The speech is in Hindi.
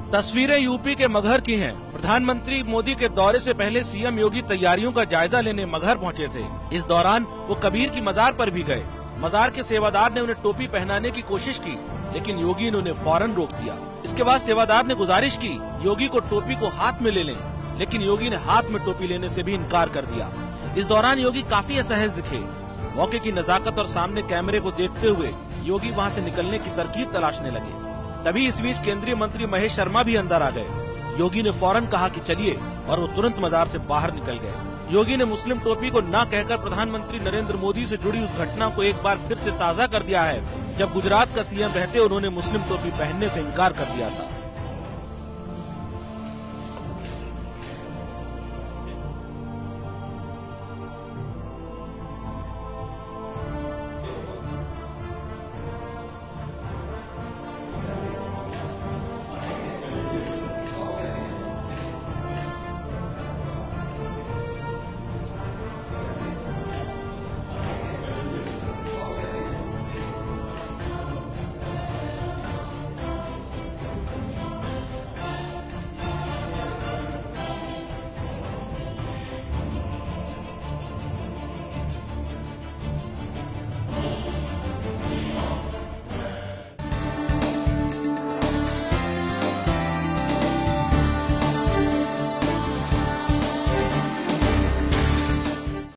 तस्वीरें यूपी के मगहर की हैं। प्रधानमंत्री मोदी के दौरे से पहले सीएम योगी तैयारियों का जायजा लेने मगहर पहुंचे थे। इस दौरान वो कबीर की मजार पर भी गए। मजार के सेवादार ने उन्हें टोपी पहनाने की कोशिश की, लेकिन योगी ने उन्हें फौरन रोक दिया। इसके बाद सेवादार ने गुजारिश की योगी को टोपी को हाथ में ले लें, लेकिन योगी ने हाथ में टोपी लेने से भी इनकार कर दिया। इस दौरान योगी काफी असहज दिखे। मौके की नजाकत और सामने कैमरे को देखते हुए योगी वहां से निकलने की तरकीब तलाशने लगे। तभी इस बीच केंद्रीय मंत्री महेश शर्मा भी अंदर आ गए। योगी ने फौरन कहा कि चलिए, और वो तुरंत मजार से बाहर निकल गए। योगी ने मुस्लिम टोपी को ना कहकर प्रधानमंत्री नरेंद्र मोदी से जुड़ी उस घटना को एक बार फिर से ताज़ा कर दिया है, जब गुजरात का सीएम रहते उन्होंने मुस्लिम टोपी पहनने से इनकार कर दिया था।